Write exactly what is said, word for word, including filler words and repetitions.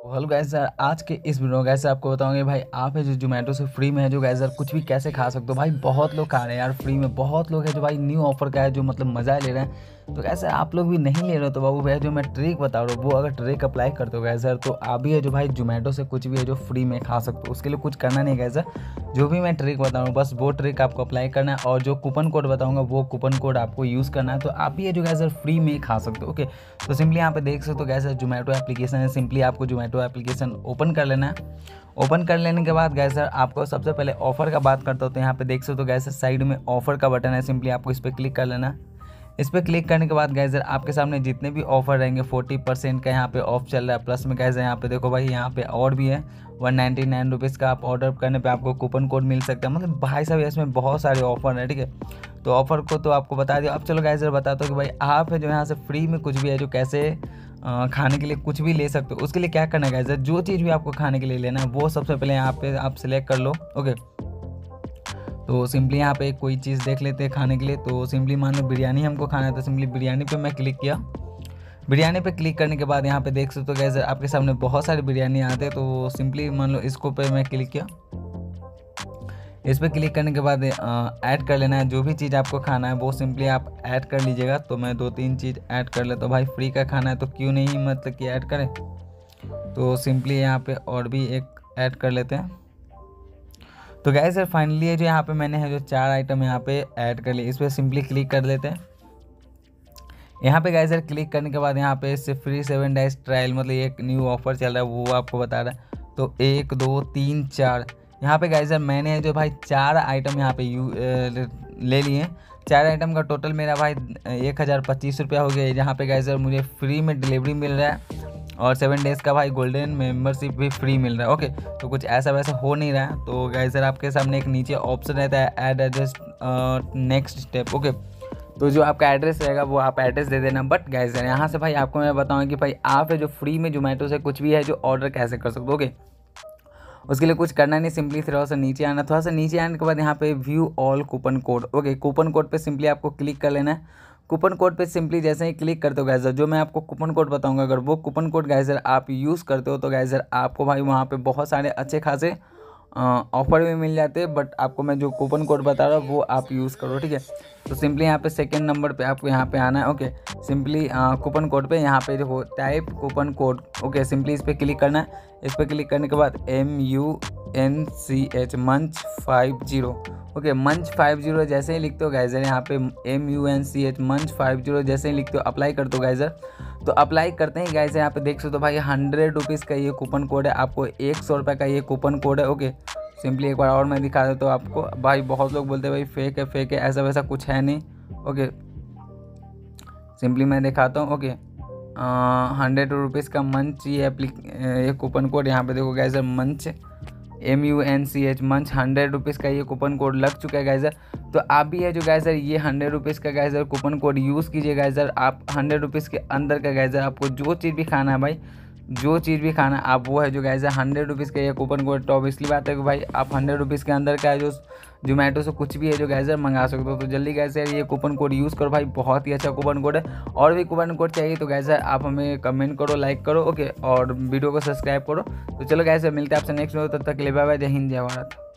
Hello guys sir, आज के इस वीडियो में गाइस आपको बताऊंगे भाई आप है जो जोमेटो से फ्री में है जो गाइस सर कुछ भी कैसे खा सकते हो। भाई बहुत लोग खा रहे हैं यार फ्री में, बहुत लोग है जो भाई न्यू ऑफर का है जो मतलब मज़ा ले रहे हैं। तो कैसे आप लोग भी नहीं ले रहे हो तो बाबू भैया जो मैं ट्रिक बता रहा हूँ वो अगर ट्रिक अप्लाई करते हो गाइस सर तो आप भी है जो भाई जोमेटो से कुछ भी है जो फ्री में खा सकते हो। उसके लिए कुछ करना नहीं गाइस सर, जो भी मैं ट्रिक बता रहा हूँ बस वो ट्रिक आपको अप्लाई करना है और जो कूपन कोड बताऊँगा वो कूपन कोड आपको यूज़ करना है तो आप भी है जो गाइस सर फ्री में खा सकते हो। ओके, तो सिंपली यहाँ पे देख सकते हो गाइस सर जोमेटो एप्लीकेशन है। सिंपली आपको जोमेटो एप्लीकेशन ओपन कर लेना है। ओपन कर लेने के बाद गाइस सर आपको सबसे पहले ऑफर का बात करता हूँ तो यहाँ पे देख सकते हो गाइस सर साइड में ऑफर का बटन है। सिंपली आपको इस पर क्लिक कर लेना है। इस पर क्लिक करने के बाद गाइस सर आपके सामने जितने भी ऑफर रहेंगे फोर्टी परसेंट का यहाँ पे ऑफ चल रहा है। प्लस में गाइस यहाँ पे देखो भाई यहाँ पे और भी है वन नाइन्टी नाइन रुपीज़ का आप ऑर्डर करने पे आपको कूपन कोड मिल सकता है। मतलब भाई साहब इसमें बहुत सारे ऑफर है, ठीक है। तो ऑफर को तो आपको बता दिया। अब चलो गाइस सर बताता हूँ कि भाई आप है जो यहाँ से फ्री में कुछ भी है जो कैसे आ, खाने के लिए कुछ भी ले सकते हो। उसके लिए क्या करना है गाइस सर, जो चीज़ भी आपको खाने के लिए लेना है वो सबसे पहले यहाँ पे आप सिलेक्ट कर लो। ओके, तो सिंपली यहाँ पे कोई चीज़ देख लेते हैं खाने के लिए। तो सिंपली मान लो बिरयानी हमको खाना है तो सिंपली बिरयानी पे मैं क्लिक किया। बिरयानी पे क्लिक करने के बाद यहाँ पे देख सकते हो गाइस आपके सामने बहुत सारी बिरयानी आते हैं। तो सिंपली मान लो इसको पे मैं क्लिक किया। इस पर क्लिक करने के बाद ऐड कर लेना है जो भी चीज़ आपको खाना है वो सिंपली आप ऐड कर लीजिएगा। तो मैं दो तीन चीज़ ऐड कर लेता हूँ, भाई फ्री का खाना है तो क्यों नहीं मतलब कि ऐड करें। तो सिंपली यहाँ पे और भी एक ऐड कर लेते हैं। तो गाइस सर फाइनली है जो यहाँ पे मैंने है जो चार आइटम यहाँ पे ऐड कर लिए। इस पर सिंपली क्लिक कर लेते हैं। यहाँ पे गाइस सर क्लिक करने के बाद यहाँ पे से फ्री सेवन डेज ट्रायल मतलब एक न्यू ऑफर चल रहा है वो आपको बता रहा है। तो एक दो तीन चार यहाँ पे गाइस सर मैंने जो भाई चार आइटम यहाँ पे यू ले लिए हैं। चार आइटम का टोटल मेरा भाई एक हज़ार पच्चीस रुपया हो गया है। जहाँ पे गाइस सर मुझे फ्री में डिलीवरी मिल रहा है और सेवन डेज़ का भाई गोल्डन मेंबरशिप भी फ्री मिल रहा है। ओके, तो कुछ ऐसा वैसा हो नहीं रहा है। तो गाइस सर आपके सामने एक नीचे ऑप्शन रहता है add address next step. Okay, तो जो आपका एड्रेस रहेगा वो आप एड्रेस दे देना। बट गाइस सर यहाँ से भाई आपको मैं बताऊँ कि भाई आप है जो फ्री में जोमेटो से कुछ भी है जो ऑर्डर कैसे कर सकते हो। ओके, उसके लिए कुछ करना नहीं, सिंपली थोड़ा सा नीचे आना। थोड़ा सा नीचे आने के बाद यहाँ पे view all coupon code. Okay, coupon code पे सिंपली आपको क्लिक कर लेना है। कूपन कोड पे सिंपली जैसे ही क्लिक करते हो गाइस सर जो मैं आपको कूपन कोड बताऊंगा अगर वो कूपन कोड गाइस सर आप यूज़ करते हो तो गाइस सर आपको भाई वहाँ पे बहुत सारे अच्छे खासे ऑफर भी मिल जाते हैं। बट आपको मैं जो कूपन कोड बता रहा हूँ वो आप यूज़ करो, ठीक है। तो सिंपली यहाँ पे सेकंड नंबर पे आपको यहाँ पे आना है। ओके, सिंपली कूपन कोड पे यहाँ पे जो हो type coupon code. Okay, simply इस पर क्लिक करना है। इस पर क्लिक करने के बाद M U N C H munch five zero. Okay, munch five zero जैसे ही लिखते हो गाइजर यहाँ पे M U N C H munch five zero जैसे ही लिखते हो अप्लाई कर दो गाइजर। तो अप्लाई करते ही गाइजर यहाँ पे देख सकते हो भाई हंड्रेड रुपीज़ का ये कूपन कोड है, आपको एक सौ रुपये का ये कूपन कोड है। ओके, सिंपली एक बार और मैं दिखा देता हूँ आपको। भाई बहुत लोग बोलते हैं भाई फेक है फेक है, ऐसा वैसा कुछ है नहीं। ओके, सिंपली मैं दिखाता हूँ। ओके, हंड्रेड रुपीज़ का मंच ये एप्लिक ये कूपन कोड यहाँ पे देखो guys munch M U N C H munch hundred rupees का ये कूपन कोड लग चुका है गाइजर। तो आप भी है जो गाइजर ये हंड्रेड रुपीज़ का गाइजर कूपन कोड यूज़ कीजिए गाइजर। आप हंड्रेड रुपीज़ के अंदर का गाइजर आपको जो चीज़ भी खाना है भाई जो चीज़ भी खाना आप वो है जो गाइस हंड्रेड रुपीज़ का ये कूपन कोड। तो इसलिए बात है कि भाई आप हंड्रेड रुपीज़ के अंदर का है जो जोमेटो से कुछ भी है जो गाइस मंगा सकते हो। तो जल्दी गाइस ये कूपन कोड यूज़ करो भाई, बहुत ही अच्छा कूपन कोड है। और भी कूपन कोड चाहिए तो गाइस आप हमें कमेंट करो, लाइक करो। ओके, और वीडियो को सब्सक्राइब करो। तो चलो गाइस मिलते हैं आपसे नेक्स्ट वीडियो, तब तक के लिए बाय बाय, जय हिंद जय भारत।